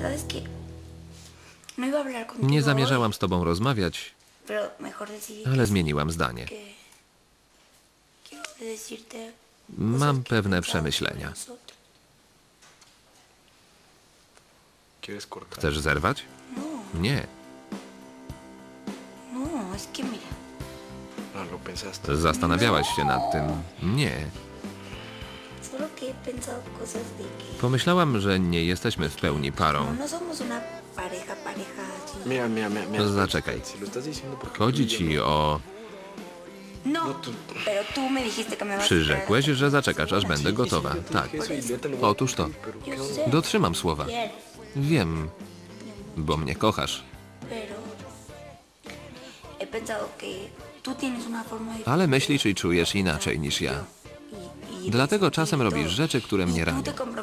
Nie zamierzałam z tobą rozmawiać, ale zmieniłam zdanie. Mam pewne przemyślenia. Chcesz zerwać? Nie. Zastanawiałaś się nad tym? Nie. Pomyślałam, że nie jesteśmy w pełni parą. Zaczekaj. Chodzi ci o... Przyrzekłeś, że zaczekasz, aż będę gotowa. Tak. Otóż to. Dotrzymam słowa. Wiem, bo mnie kochasz. Ale myślisz i czujesz inaczej niż ja. Dlatego czasem robisz rzeczy, które mnie ranią.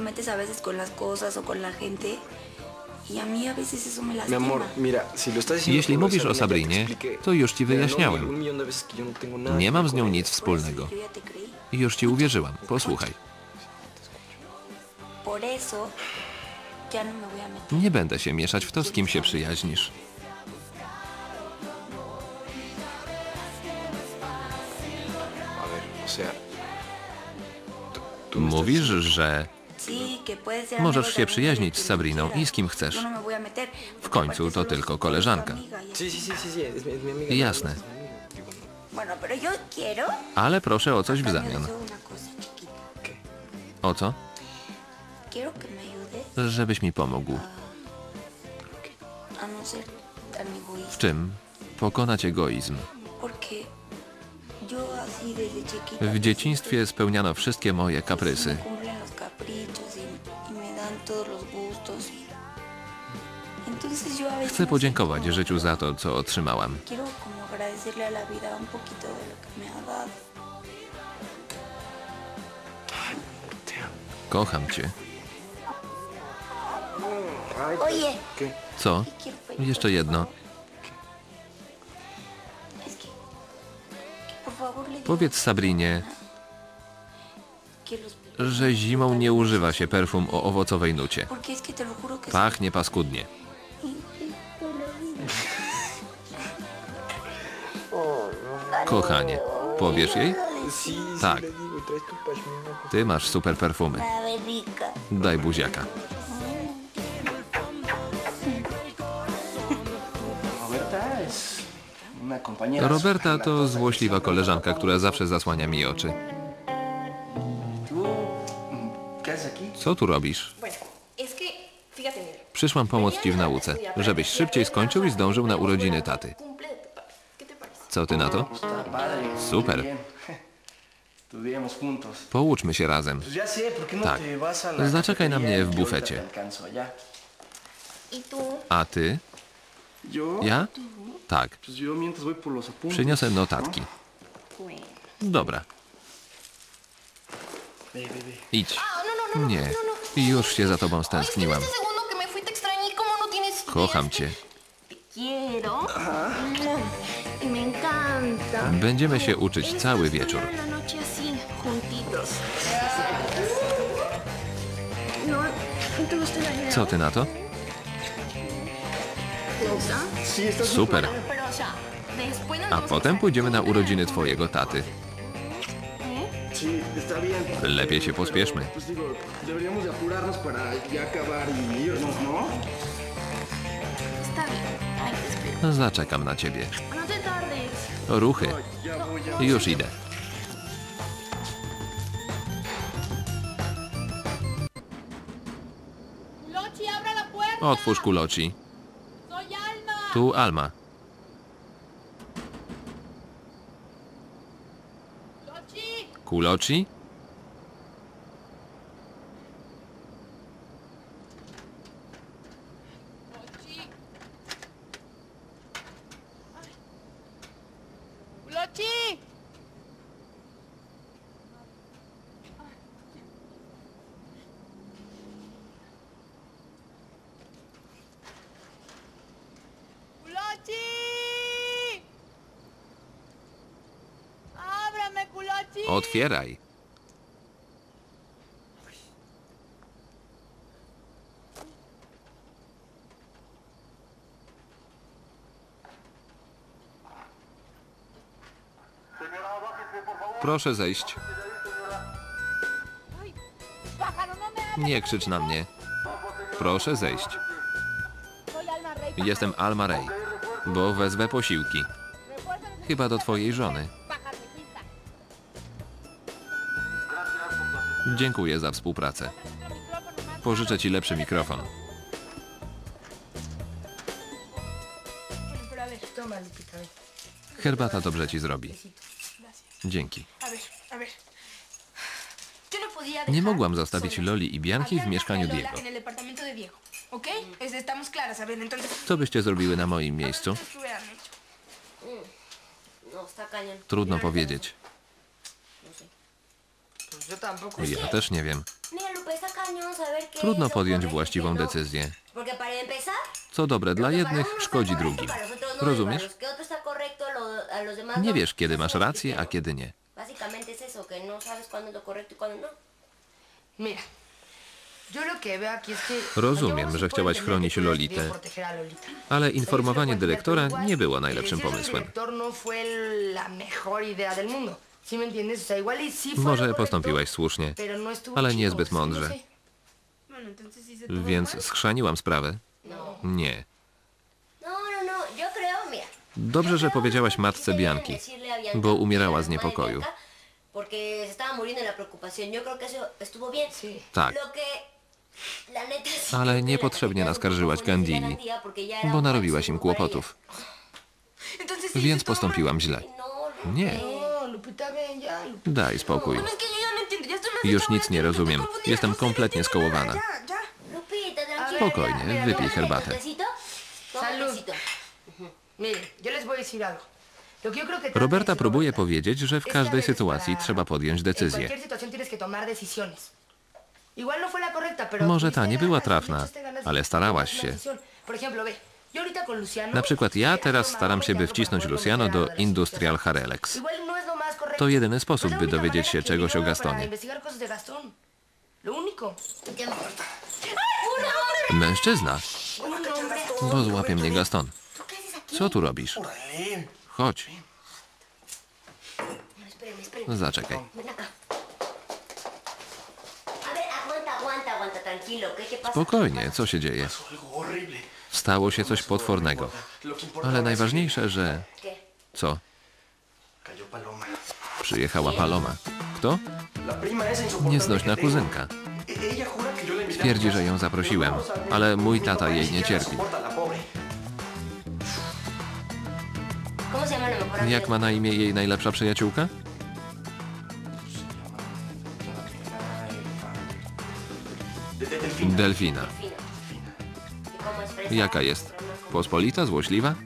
Jeśli mówisz o Sabrinie, to już ci wyjaśniałem. Nie mam z nią nic wspólnego. Już ci uwierzyłam. Posłuchaj. Nie będę się mieszać w to, z kim się przyjaźnisz. Mówisz, że możesz się przyjaźnić z Sabriną i z kim chcesz. W końcu to tylko koleżanka. Jasne. Ale proszę o coś w zamian. O co? Żebyś mi pomógł. W czym? Pokonać egoizm. W dzieciństwie spełniano wszystkie moje kaprysy. Chcę podziękować życiu za to, co otrzymałam. Kocham cię. Co? Jeszcze jedno. Powiedz Sabrinie, że zimą nie używa się perfum o owocowej nucie. Pachnie paskudnie. Kochanie, powiesz jej? Tak. Ty masz super perfumy. Daj buziaka. Roberta to złośliwa koleżanka, która zawsze zasłania mi oczy. Co tu robisz? Przyszłam pomóc ci w nauce, żebyś szybciej skończył i zdążył na urodziny taty. Co ty na to? Super. Pouczmy się razem. Tak. Zaczekaj na mnie w bufecie. A ty? Ja? Tak. Przyniosę notatki. Dobra. Idź. Nie. Już się za tobą stęskniłam. Kocham cię. Będziemy się uczyć cały wieczór. Co ty na to? Super. A potem pójdziemy na urodziny twojego taty. Lepiej się pospieszmy. Zaczekam na ciebie. Ruchy. Już idę. Otwórz, Kuloci. Tu Alma. Kuloci? Otwieraj. Proszę zejść. Nie krzycz na mnie. Proszę zejść. Jestem Alma Rey, bo wezwę posiłki. Chyba do twojej żony. Dziękuję za współpracę. Pożyczę ci lepszy mikrofon. Herbata dobrze ci zrobi. Dzięki. Nie mogłam zostawić Loli i Bianki w mieszkaniu Diego. Co byście zrobiły na moim miejscu? Trudno powiedzieć. Ja też nie wiem. Trudno podjąć właściwą decyzję. Co dobre dla jednych, szkodzi drugim. Rozumiesz? Nie wiesz, kiedy masz rację, a kiedy nie. Rozumiem, że chciałaś chronić Lolitę, ale informowanie dyrektora nie było najlepszym pomysłem. Może postąpiłaś słusznie, ale niezbyt mądrze. Więc schrzaniłam sprawę? Nie. Dobrze, że powiedziałaś matce Bianki, bo umierała z niepokoju. Tak. Ale niepotrzebnie naskarżyłaś Gandhii, bo narobiłaś im kłopotów. Więc postąpiłam źle. Nie. Daj spokój. Już nic nie rozumiem. Jestem kompletnie skołowana. Spokojnie, wypij herbatę. Roberta próbuje powiedzieć, że w każdej sytuacji trzeba podjąć decyzję. Może ta nie była trafna, ale starałaś się. Na przykład ja teraz staram się, by wcisnąć Luciano do Industrial Harelex. To jedyny sposób, by dowiedzieć się czegoś o Gastonie. Mężczyzna? Bo złapie mnie Gaston. Co tu robisz? Chodź. Zaczekaj. Spokojnie, co się dzieje? Stało się coś potwornego. Ale najważniejsze, że... Co? Przyjechała Paloma. Kto? Nieznośna kuzynka. Twierdzi, że ją zaprosiłem, ale mój tata jej nie cierpi. Jak ma na imię jej najlepsza przyjaciółka? Delfina. Jaka jest? Pospolita, złośliwa?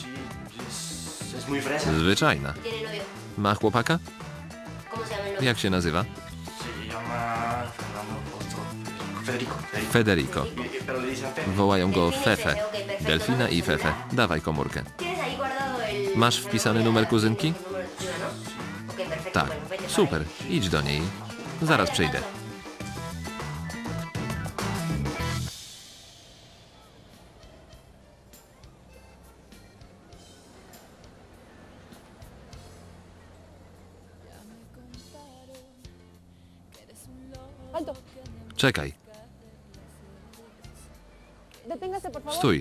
Zwyczajna. Ma chłopaka? Jak się nazywa? Federico. Wołają go Fefe. Delfina i Fefe. Dawaj komórkę. Masz wpisany numer kuzynki? Tak. Super. Idź do niej. Zaraz przyjdę. Czekaj. Stój.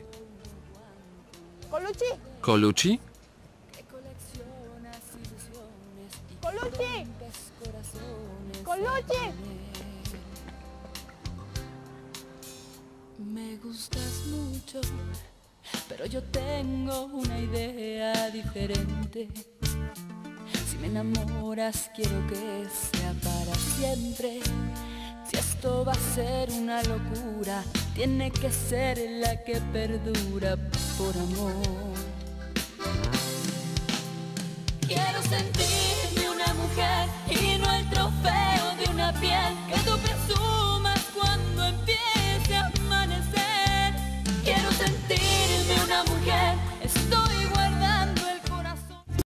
Colucci? Colucci! Colucci! Me gustas mucho, pero yo tengo una idea diferente. Si me enamoras quiero que sea para siempre. Si esto va a ser una locura, tiene que ser la que perdura por amor.